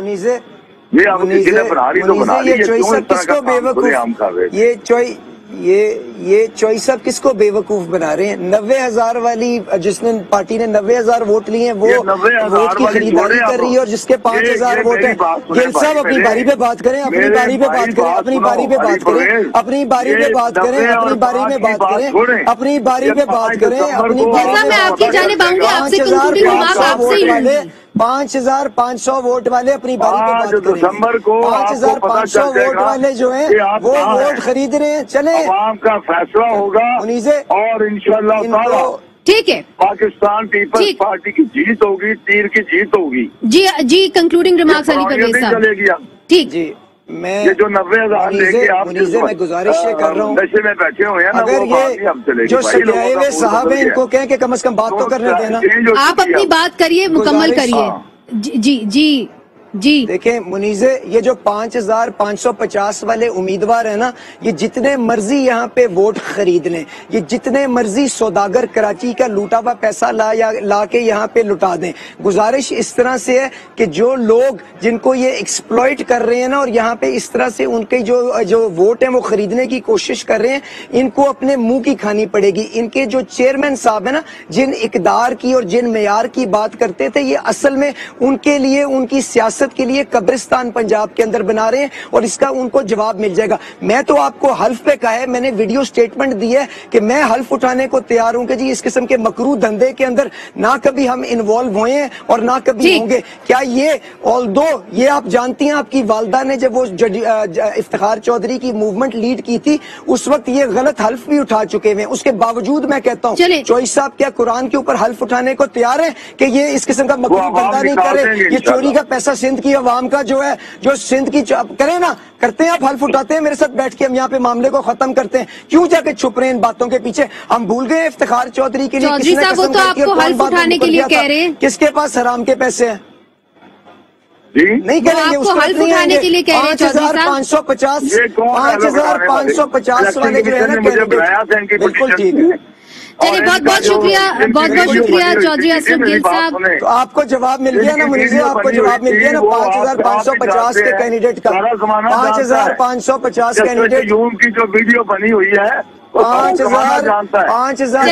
یہ اب کسی نے بنا رہی تو بنا رہی ہے، کیوں اس طرح کا کام کھلے عام کر رہے ہیں؟ یہ چوئی یہ یہ چوئی صاحب کس کو بے وقوف بنا رہے ہیں؟ نوے ہزار والی جس نے پارٹی نے نوے ہزار ووٹ لیے ہیں وہ ووٹ کی خریداری کر رہی ہے، اور جس کے پانچ ہزار ووٹ ہیں۔ گل صاحب اپنی باری پہ بات کریں، اپنی باری پہ بات کریں، اپنی باری پہ بات کریں، اپنی باری پہ بات کریں، اپنی باری میں بات کریں، اپنی باری پہ بات کریں، اپنی باری میں آپ کی جانب آؤں گی، آپ سے کنکلوڈنگ ریمارک آپ سے ہی والے پانچ ہزار پانچ سو ووٹ والے اپنی باری پہ بات کریں۔ دسمبر کو پانچ ہزار پانچ سو ووٹ والے جو ہیں وہ ووٹ خرید رہے ہیں۔ چلیں عوام کا فیصلہ ہوگا اور انشاءاللہ تعالی ٹھیک ہے پاکستان پیپلز پارٹی کی جیت ہوگی، تیر کی جیت ہوگی۔ جی جی کنکلوڈنگ ریمارکس علی پرویز صاحب، چلے گی اب ٹھیک جی۔ میں یہ جو نوے ہزار لے کے آپ میں گزارش یہ کر رہا ہوں، نشے میں بیٹھے ہوئے ہیں نا، اگر یہ جو سجائے ہوئے صاحب ہیں ان کو کہیں کہ کم از کم بات تو کرنے دینا۔ آپ اپنی بات کریے، مکمل کریے۔ جی جی جی دیکھیں منیزے، یہ جو پانچ ہزار پانچ سو پچاس والے امیدوار ہیں نا، یہ جتنے مرضی یہاں پہ ووٹ خرید لیں، یہ جتنے مرضی سوداگر کراچی کا لوٹا ہوا پیسہ لا یا لا کے یہاں پہ لٹا دیں۔ گزارش اس طرح سے ہے کہ جو لوگ جن کو یہ ایکسپلوئٹ کر رہے ہیں نا، اور یہاں پہ اس طرح سے ان کے جو جو ووٹ ہیں وہ خریدنے کی کوشش کر رہے ہیں، ان کو اپنے منہ کی کھانی پڑے گی۔ ان کے جو چیئرمین صاحب ہیں نا، جن اقدار کی اور جن معیار کی بات کرتے تھے، یہ اصل میں ان کے لیے ان کی سیاست کے لیے قبرستان پنجاب کے اندر بنا رہے ہیں، اور اس کا ان کو جواب مل جائے گا۔ میں تو آپ کو حلف پہ کہا ہے، میں نے ویڈیو سٹیٹمنٹ دی ہے کہ میں حلف اٹھانے کو تیار ہوں کہ جی اس قسم کے مکروہ دھندے کے اندر نہ کبھی ہم انوالو ہوئے ہیں اور نہ کبھی ہوں گے۔ کیا یہ آلدو یہ آپ جانتی ہیں، آپ کی والدہ نے جب وہ افتخار چودھری کی موومنٹ لیڈ کی تھی، اس وقت یہ غلط حلف بھی اٹھا چکے ہوئے ہیں، اس کے باوجود میں کہتا ہوں چوئی صاحب کیا قرآن کے اوپر حلف اٹھانے کو تیار ہے کہ یہ اس قسم کا مکروہ دھندا نہیں کرے؟ یہ چوری کا پیسہ سندھ کی عوام کا جو ہے، جو سندھ کی کریں نا، کرتے ہیں آپ حلف اٹھاتے ہیں میرے ساتھ بیٹھ کے، ہم یہاں پہ معاملے کو ختم کرتے ہیں، کیوں جا کے چھپ رہے ہیں ان باتوں کے پیچھے؟ ہم بھول گئے افتخار چودھری کے لیے چودھری صاحب وہ تو آپ کو حلف اٹھانے کے لیے کہہ رہے ہیں، کس کے پاس حرام کے پیسے ہیں؟ نہیں کریں گے، اس کو حلف اٹھانے کے لیے کہہ رہے ہیں پانچ ہزار پانچ سو پچاس پانچ ہزار پانچ سو پچاس والے جو ہے نا کینڈیڈیٹ، بالکل ٹھیک ہے۔ چلیے بہت بہت شکریہ، بہت بہت شکریہ چودھری اسلم گل صاحب۔ تو آپ کو جواب مل گیا نا منیزہ، آپ کو جواب مل گیا نا پانچ ہزار پانچ سو پچاس کے کینڈیڈیٹ کا، پانچ ہزار پانچ سو پچاس کینڈیڈیٹ کی جو ویڈیو بنی ہوئی ہے پانچ ہزار پانچ ہزار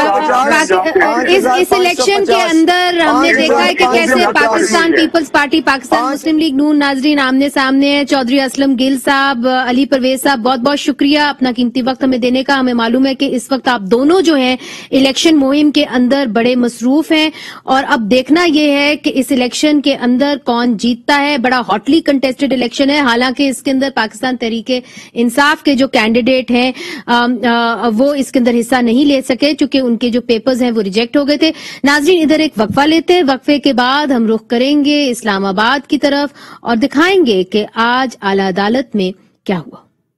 اس الیکشن کے اندر ہم نے دیکھا ہے کہ کیسے Pakistan peoples party, Pakistan Muslim League Noon ناظرین آمنے سامنے ہیں۔ چودھری اسلم گل صاحب، علی پرویز صاحب، بہت بہت شکریہ اپنا قیمتی وقت ہمیں دینے کا۔ ہمیں معلوم ہے کہ اس وقت آپ دونوں جو ہیں الیکشن مہم کے اندر بڑے مصروف ہیں، اور اب دیکھنا یہ ہے کہ اس الیکشن کے اندر کون جیتتا ہے۔ بڑا ہاٹلی کنٹیسٹڈ الیکشن ہے، حالانکہ اس کے اندر پاکستان تحریک انصاف کے جو کینڈیڈیٹ ہیں وہ اس کے اندر حصہ نہیں لے سکے، چونکہ ان کے جو پیپرز ہیں وہ ریجیکٹ ہو گئے تھے۔ ناظرین ادھر ایک وقفہ لیتے ہیں، وقفے کے بعد ہم رخ کریں گے اسلام آباد کی طرف اور دکھائیں گے کہ آج اعلی عدالت میں کیا ہوا۔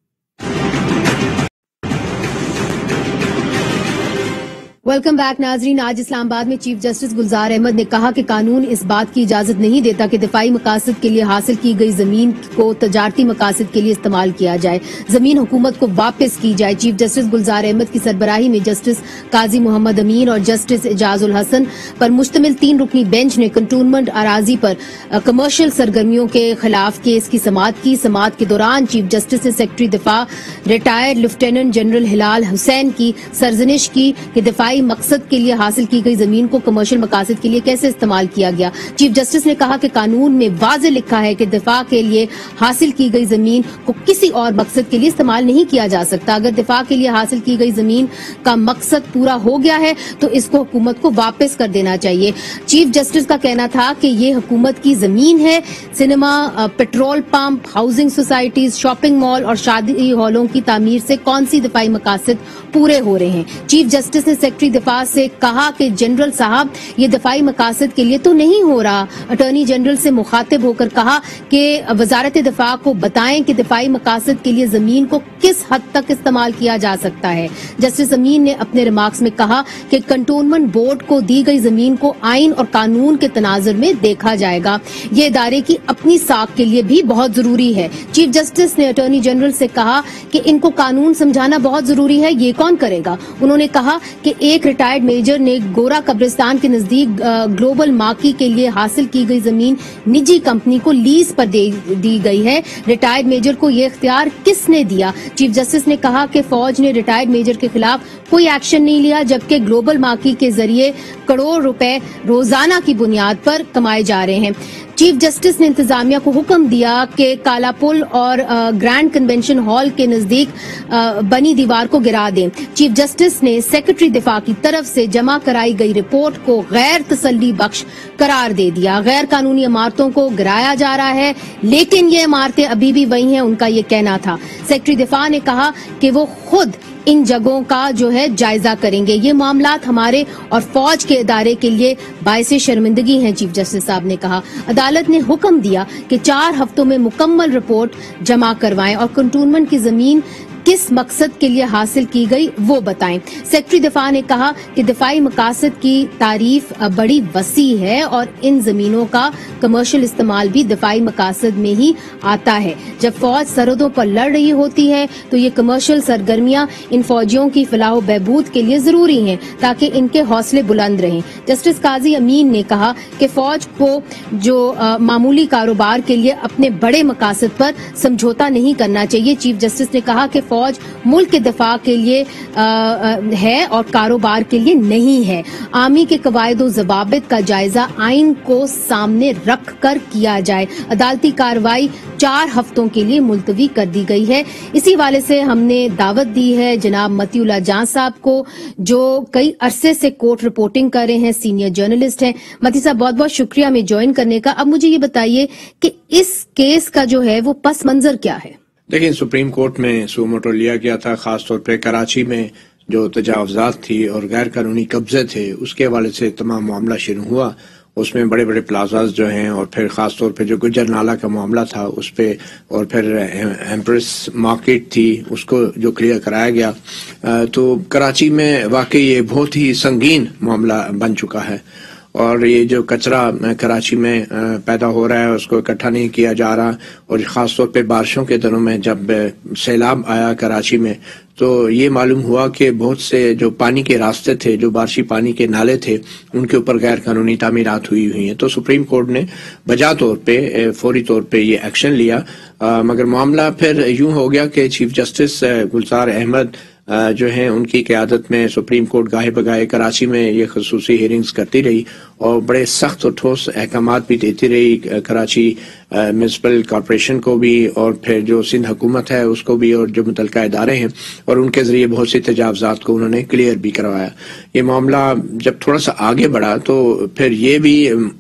ویلکم بیک ناظرین۔ آج اسلام آباد میں چیف جسٹس گلزار احمد نے کہا کہ قانون اس بات کی اجازت نہیں دیتا کہ دفاعی مقاصد کے لیے حاصل کی گئی زمین کو تجارتی مقاصد کے لیے استعمال کیا جائے، زمین حکومت کو واپس کی جائے۔ چیف جسٹس گلزار احمد کی سربراہی میں جسٹس قاضی محمد امین اور جسٹس اعجاز الحسن پر مشتمل تین رکنی بینچ نے کنٹونمنٹ اراضی پر کمرشل سرگرمیوں کے خلاف کیس کی سماعت کی۔ سماعت کے دوران چیف جسٹس نے سیکرٹری دفاع retired lieutenant general Hilal Hussain کی سرزنش کی کہ دفاعی مقصد کے لیے حاصل کی گئی زمین کو کمرشل مقاصد کے لیے کیسے استعمال کیا گیا۔ چیف جسٹس نے کہا کہ قانون میں واضح لکھا ہے کہ دفاع کے لیے حاصل کی گئی زمین کو کسی اور مقصد کے لیے استعمال نہیں کیا جا سکتا۔ اگر دفاع کے لیے حاصل کی گئی زمین کا مقصد پورا ہو گیا ہے تو اس کو حکومت کو واپس کر دینا چاہیے۔ چیف جسٹس کا کہنا تھا کہ یہ حکومت کی زمین ہے۔ Cinema, petrol pump, housing societies, shopping mall اور شادی ہالوں کی تعمیر سے کون سی دفاعی مقاصد پورے ہو رہے ہیں۔ چیف جسٹس نے سیکرٹری دفاع سے کہا کہ جنرل صاحب یہ دفاعی مقاصد کے لیے تو نہیں ہو رہا۔ اٹارنی جنرل سے مخاطب ہو کر کہا کہ وزارت دفاع کو بتائیں کہ دفاعی مقاصد کے لیے زمین کو کس حد تک استعمال کیا جا سکتا ہے۔ جسٹس امین نے اپنے ریمارکس میں کہا کہ کنٹونمنٹ بورڈ کو دی گئی زمین کو آئین اور قانون کے تناظر میں دیکھا جائے گا، یہ ادارے کی اپنی ساکھ کے لیے بھی بہت ضروری ہے۔ چیف جسٹس نے اٹارنی جنرل سے کہا کہ ان کو قانون سمجھانا بہت ضروری ہے، یہ کون کرے گا؟ انہوں نے کہا کہ ایک ریٹائرڈ میجر نے گورا قبرستان کے نزدیک گلوبل مارکی کے لیے حاصل کی گئی زمین نجی کمپنی کو لیز پر دی گئی ہے۔ ریٹائرڈ میجر کو یہ اختیار کس نے دیا؟ چیف جسٹس نے کہا کہ فوج نے ریٹائرڈ میجر کے خلاف کوئی ایکشن نہیں لیا، جبکہ گلوبل مارکی کے ذریعے کروڑ روپے روزانہ کی بنیاد پر کمائے جا رہے ہیں۔ چیف جسٹس نے انتظامیہ کو حکم دیا کہ کالا پل اور گرینڈ کنونشن ہال کے نزدیک بنی دیوار کو گرا دیں۔ چیف جسٹس نے سیکرٹری دفاع کی طرف سے جمع کرائی گئی رپورٹ کو غیر تسلی بخش قرار دے دیا۔ غیر قانونی عمارتوں کو گرایا جا رہا ہے، لیکن یہ عمارتیں ابھی بھی وہی ہیں، ان کا یہ کہنا تھا۔ سیکرٹری دفاع نے کہا کہ وہ خود ان جگہوں کا جو ہے جائزہ کریں گے۔ یہ معاملات ہمارے اور فوج کے ادارے کے لیے باعث شرمندگی ہیں، چیف جسٹس صاحب نے کہا۔ عدالت نے حکم دیا کہ چار ہفتوں میں مکمل رپورٹ جمع کروائیں اور کنٹونمنٹ کی زمین کس مقصد کے لیے حاصل کی گئی وہ بتائیں۔ سیکرٹری دفاع نے کہا کہ دفاعی مقاصد کی تعریف بڑی وسیع ہے اور ان زمینوں کا کمرشل استعمال بھی دفاعی مقاصد میں ہی آتا ہے۔ جب فوج سرحدوں پر لڑ رہی ہوتی ہے تو یہ کمرشل سرگرمیاں ان فوجیوں کی فلاح و بہبود کے لیے ضروری ہیں تاکہ ان کے حوصلے بلند رہیں۔ جسٹس قاضی امین نے کہا کہ فوج کو جو معمولی کاروبار کے لیے اپنے بڑے مقاصد پر سمجھوتا نہیں کرنا چاہیے۔ چیف جسٹس نے کہا کہ فوج ملک کے دفاع کے لیے ہے اور کاروبار کے لیے نہیں ہے۔ آرمی کے قواعد و ضوابط کا جائزہ آئین کو سامنے رکھ کر کیا جائے۔ عدالتی کارروائی چار ہفتوں کے لیے ملتوی کر دی گئی ہے۔ اسی والے سے ہم نے دعوت دی ہے جناب متی اللہ جان صاحب کو، جو کئی عرصے سے کورٹ رپورٹنگ کر رہے ہیں، سینئر جرنلسٹ ہیں۔ متی صاحب بہت بہت شکریہ ہمیں جوائن کرنے کا۔ اب مجھے یہ بتائیے کہ اس کیس کا جو ہے وہ پس منظر کیا ہے؟ دیکھیں، سپریم کورٹ میں سو موٹو لیا گیا تھا، خاص طور پہ کراچی میں جو تجاوزات تھی اور غیر قانونی قبضے تھے اس کے حوالے سے تمام معاملہ شروع ہوا۔ اس میں بڑے بڑے پلازاز جو ہیں اور پھر خاص طور پہ جو گجر نالہ کا معاملہ تھا اس پہ، اور پھر ایمپریس مارکیٹ تھی اس کو جو کلیئر کرایا گیا، تو کراچی میں واقعی یہ بہت ہی سنگین معاملہ بن چکا ہے۔ اور یہ جو کچرا کراچی میں پیدا ہو رہا ہے اس کو اکٹھا نہیں کیا جا رہا، اور خاص طور پہ بارشوں کے دنوں میں جب سیلاب آیا کراچی میں تو یہ معلوم ہوا کہ بہت سے جو پانی کے راستے تھے، جو بارشی پانی کے نالے تھے، ان کے اوپر غیر قانونی تعمیرات ہوئی ہوئی ہیں۔ تو سپریم کورٹ نے بجا طور پہ فوری طور پہ یہ ایکشن لیا، مگر معاملہ پھر یوں ہو گیا کہ چیف جسٹس گلزار احمد جو ہیں ان کی قیادت میں سپریم کورٹ گاہے بگاہے کراچی میں یہ خصوصی ہیرنگز کرتی رہی اور بڑے سخت اور ٹھوس احکامات بھی دیتی رہی کراچی میونسپل کارپوریشن کو بھی، اور پھر جو سندھ حکومت ہے اس کو بھی، اور جو متعلقہ ادارے ہیں، اور ان کے ذریعے بہت سی تجاوزات کو انہوں نے کلیئر بھی کروایا۔ یہ معاملہ جب تھوڑا سا آگے بڑھا تو پھر یہ بھی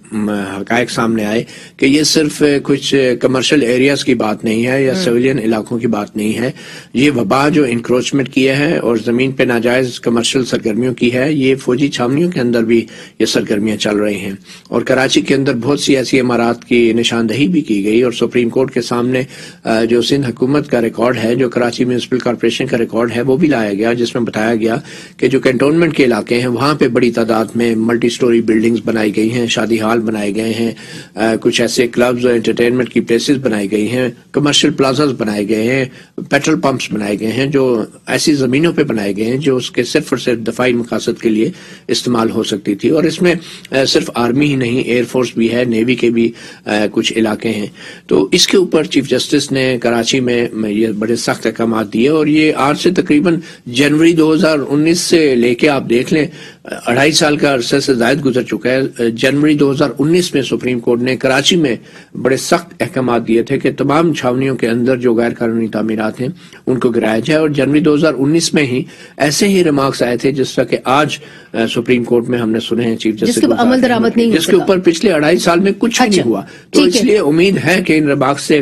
حقائق سامنے آئے کہ یہ صرف کچھ کمرشل ایریاز کی بات نہیں ہے یا سویلین علاقوں کی بات نہیں ہے، یہ وبا جو انکروچمنٹ کیا ہے اور زمین پہ ناجائز کمرشل سرگرمیوں کی ہے، یہ فوجی چھاونیوں کے اندر بھی یہ سرگرمیاں چل رہی ہیں، اور کراچی کے اندر بہت سی ایسی عمارات کی نشاندہی بھی کی گئی، اور سپریم کورٹ کے سامنے جو سندھ حکومت کا ریکارڈ ہے، جو کراچی میونسپل کارپوریشن کا ریکارڈ ہے، وہ بھی لایا گیا، جس میں بتایا گیا کہ جو کنٹونمنٹ کے علاقے ہیں وہاں پہ بڑی تعداد میں ملٹی سٹوری بلڈنگز بنائی گئی ہیں، شادی ہال بنائے گئے ہیں، کچھ ایسے کلبز اور انٹرٹینمنٹ کی پلیسز بنائی گئی ہیں، کمرشل پلازاز بنائے گئے ہیں، پیٹرول پمپس بنائے گئے ہیں، جو ایسی زمینوں پہ بنائے گئے ہیں جو اس کے صرف اور صرف دفاعی مقاصد کے لیے استعمال ہو سکتی تھی، اور اس میں صرف آرمی ہی نہیں، ایئر فورس بھی ہے، نیوی کے بھی کچھ علاقے ہیں۔ تو اس کے اوپر چیف جسٹس نے کراچی میں یہ بڑے سخت احکامات دیے، اور یہ آج سے تقریباً جنوری دو ہزار انیس سے لے کے آپ دیکھ لیں اڑھائی سال کا عرصے سے زائد گزر چکا ہے۔ جنوری دو ہزار انیس میں سپریم کورٹ نے کراچی میں بڑے سخت احکامات دیے تھے کہ تمام چھاونیوں کے اندر جو غیر قانونی تعمیرات ہیں ان کو گرایا جائے، اور جنوری دو ہزار انیس میں ہی ایسے ہی ریمارکس آئے تھے جس طرح کہ آج سپریم کورٹ میں ہم نے سنے ہیں چیف جسٹس عمل درآمد نہیں، جس کے اوپر پچھلے اڑھائی سال میں کچھ بھی نہیں ہوا۔ تو اس لیے امید ہے کہ ان ریمارکس سے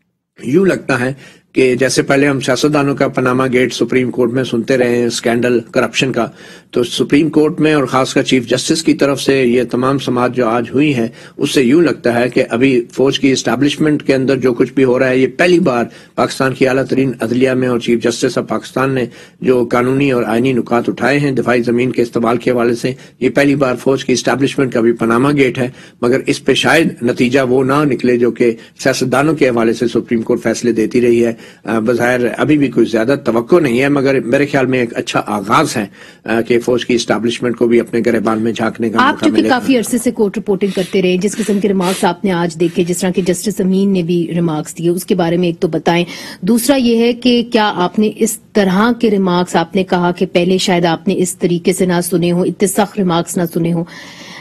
یوں لگتا ہے کہ جیسے پہلے ہم سیاستدانوں کا پاناما گیٹ سپریم کورٹ میں سنتے رہے ہیں، سکینڈل کرپشن کا، تو سپریم کورٹ میں اور خاص کر چیف جسٹس کی طرف سے یہ تمام سماعت جو آج ہوئی ہے اس سے یوں لگتا ہے کہ ابھی فوج کی اسٹیبلشمنٹ کے اندر جو کچھ بھی ہو رہا ہے، یہ پہلی بار پاکستان کی اعلیٰ ترین عدلیہ میں اور چیف جسٹس آف پاکستان نے جو قانونی اور آئینی نکات اٹھائے ہیں دفاعی زمین کے استعمال کے حوالے سے، یہ پہلی بار فوج کی اسٹیبلشمنٹ کا بھی پاناما گیٹ ہے، مگر اس پہ شاید نتیجہ وہ نہ نکلے جو کہ سیاستدانوں کے حوالے سے سپریم کورٹ فیصلے دیتی رہی ہے۔ بظاہر ابھی بھی کوئی زیادہ توقع نہیں ہے، مگر میرے خیال میں ایک اچھا آغاز ہے کہ فوج کی اسٹیبلشمنٹ کو بھی اپنے گریبان میں جھانکنے کا موقع ملے۔ آپ چونکہ کافی عرصے سے کورٹ رپورٹنگ کرتے رہے، جس قسم کے ریمارکس آپ نے آج دیکھے، جس طرح کہ جسٹس امین نے بھی ریمارکس دیے، اس کے بارے میں ایک تو بتائیں۔ دوسرا یہ ہے کہ کیا آپ نے اس طرح کے ریمارکس، آپ نے کہا کہ پہلے شاید آپ نے اس طریقے سے نہ سنے ہوں، اتنے سخت ریمارکس نہ سنے ہوں،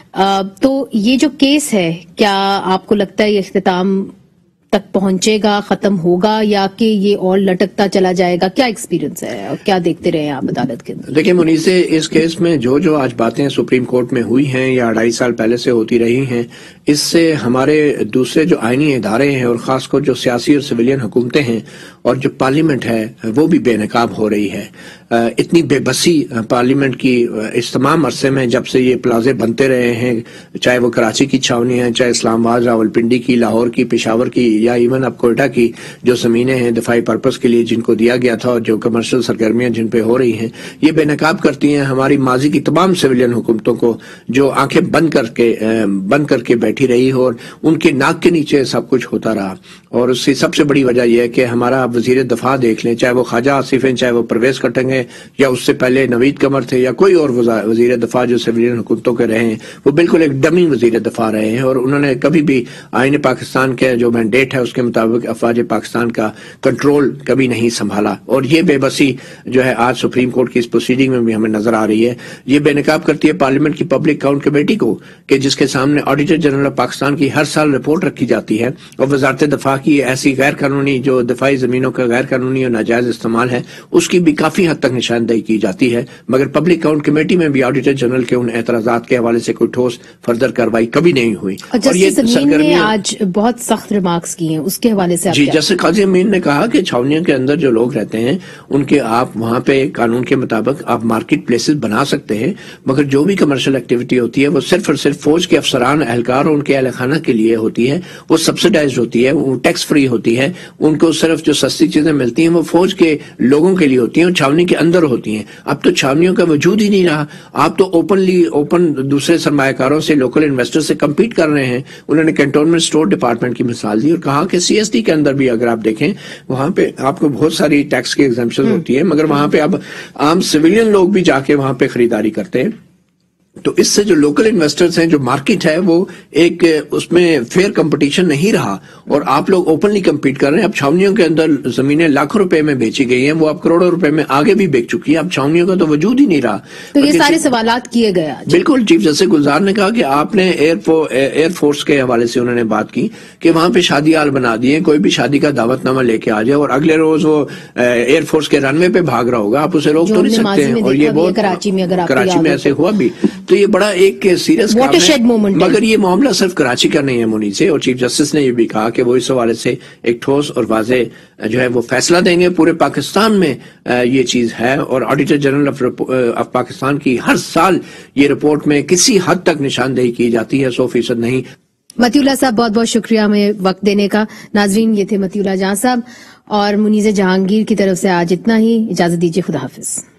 تو یہ جو کیس ہے کیا آپ کو لگتا ہے یہ اختتام تک پہنچے گا، ختم ہوگا، یا کہ یہ اور لٹکتا چلا جائے گا؟ کیا ایکسپیرینس ہے اور کیا دیکھتے رہے ہیں آپ عدالت کے اندر؟ دیکھیں منیزے، اس کیس میں جو جو آج باتیں سپریم کورٹ میں ہوئی ہیں یا اڑھائی سال پہلے سے ہوتی رہی ہیں، اس سے ہمارے دوسرے جو آئینی ادارے ہیں اور خاص کر جو سیاسی اور سویلین حکومتیں ہیں اور جو پارلیمنٹ ہے وہ بھی بے نقاب ہو رہی ہے۔ اتنی بے بسی پارلیمنٹ کی اس تمام عرصے میں جب سے یہ پلازے بنتے رہے ہیں، چاہے وہ کراچی کی چھاونی ہیں، چاہے اسلام آباد، راولپنڈی کی، لاہور کی، پشاور کی، یا ایون اب کوئٹہ کی جو زمینیں ہیں دفاعی پرپس کے لیے جن کو دیا گیا تھا اور جو کمرشل سرگرمیاں جن پہ ہو رہی ہیں، یہ بے نقاب کرتی ہیں ہماری ماضی کی تمام سویلین حکومتوں کو جو آنکھیں بند کر کے بند کر کے بیٹھی رہی اور ان کے ناک کے نیچے سب کچھ ہوتا رہا۔ اور اس کی سب سے بڑی وجہ یہ ہے کہ ہمارا وزیر دفاع دیکھ لیں، چاہے وہ خواجہ آصف ہیں، چاہے وہ پرویز کٹنگ ہے، یا اس سے پہلے نوید قمر تھے، یا کوئی اور وزیر دفاع جو سویلین حکومتوں کے رہے ہیں، وہ بالکل ایک ڈمی وزیر دفاع رہے ہیں، اور انہوں نے کبھی بھی آئین پاکستان کے جو مینڈیٹ ہے اس کے مطابق افواج پاکستان کا کنٹرول کبھی نہیں سنبھالا۔ اور یہ بے بسی جو ہے آج سپریم کورٹ کی اس پروسیڈنگ میں بھی ہمیں نظر آ رہی ہے، یہ بے نقاب کرتی ہے پارلیمنٹ کی پبلک اکاؤنٹ کمیٹی کو، کہ جس کے سامنے آڈیٹر جنرل آف پاکستان کی ہر سال رپورٹ رکھی جاتی ہے، اور وزارت دفاع کی ایسی غیر قانونی جو دفاعی زمینوں کا غیر قانونی اور ناجائز استعمال ہے اس کی بھی کافی حد تک نشاندہی کی جاتی ہے، مگر پبلک اکاؤنٹ کمیٹی میں بھی آڈیٹر جنرل کے ان اعتراضات کے حوالے سے کوئی ٹھوس فردر کارروائی کبھی نہیں ہوئی۔ اور یہ سرگرمیاں آج بہت سخت ریمارکس کی ہیں، اس کے حوالے سے جی، جیسے قاضی امین نے کہا کہ چھاونیوں کے اندر جو لوگ رہتے ہیں ان کے آپ وہاں پہ قانون کے مطابق آپ مارکیٹ پلیسز بنا سکتے ہیں، مگر جو بھی کمرشل ایکٹیویٹی ہوتی ہے وہ صرف اور صرف فوج کے افسران، اہلکار اور ان کے اہل خانہ کے لیے ہوتی ہے، وہ سبسڈائزڈ ہوتی ہے، وہ ٹیکس فری ہوتی ہے، ان کو صرف جو سستی چیزیں ملتی ہیں وہ فوج کے لوگوں کے لیے ہوتی ہیں اور چھاونی کے اندر ہوتی ہیں. اب تو چھاونیوں کا وجود ہی نہیں رہا. آپ تو اوپنلی اوپن دوسرے سرمایہ کاروں سے لوکل انویسٹر سے کمپیٹ کر رہے ہیں. انہوں نے کنٹونمنٹ اسٹور ڈپارٹمنٹ کی مثال دی اور کہا کہ سی ایس ٹی کے اندر بھی اگر آپ دیکھیں وہاں پہ آپ کو بہت ساری ٹیکس کی ایگزمپشن ہوتی ہے مگر وہاں پہ اب عام سویلین لوگ بھی جا کے وہاں پہ خریداری کرتے ہیں. تو اس سے جو لوکل انویسٹرز ہیں جو مارکیٹ ہے وہ ایک اس میں فیئر کمپٹیشن نہیں رہا اور آپ لوگ اوپنلی کمپیٹ کر رہے ہیں. اب چھاونیوں کے اندر زمینیں لاکھوں روپے میں بیچی گئی ہیں وہ اب کروڑوں روپے میں آگے بھی بیچ چکی ہیں. اب چھاونیوں کا تو وجود ہی نہیں رہا. تو یہ سارے سوالات کیے گئے. بالکل چیف جسٹس گلزار نے کہا کہ آپ نے ایئر فورس کے حوالے سے انہوں نے بات کی کہ وہاں پہ شادی ہال بنا دیے, کوئی بھی شادی کا دعوت نامہ لے کے آ جائے اور اگلے روز وہ ایئر فورس کے رن وے پہ بھاگ رہا ہوگا, آپ اسے روک تو نہیں سکتے ہیں. اور یہ بہت کراچی میں اگر کراچی میں ایسے ہوا بھی تو یہ بڑا ایک سیریس کام ہے. مگر یہ معاملہ صرف کراچی کا نہیں ہے منی سے, اور چیف جسٹس نے یہ بھی کہا کہ وہ اس حوالے سے ایک ٹھوس اور واضح جو ہے وہ فیصلہ دیں گے. پورے پاکستان میں یہ چیز ہے اور آڈیٹر جنرل آف پاکستان کی ہر سال یہ رپورٹ میں کسی حد تک نشاندہی کی جاتی ہے, سو فیصد نہیں. متی اللہ صاحب بہت بہت شکریہ ہمیں وقت دینے کا. ناظرین یہ تھے متی اللہ جہاں صاحب اور منیز جہانگیر کی طرف سے آج اتنا ہی. اجازت دیجیے, خدا حافظ.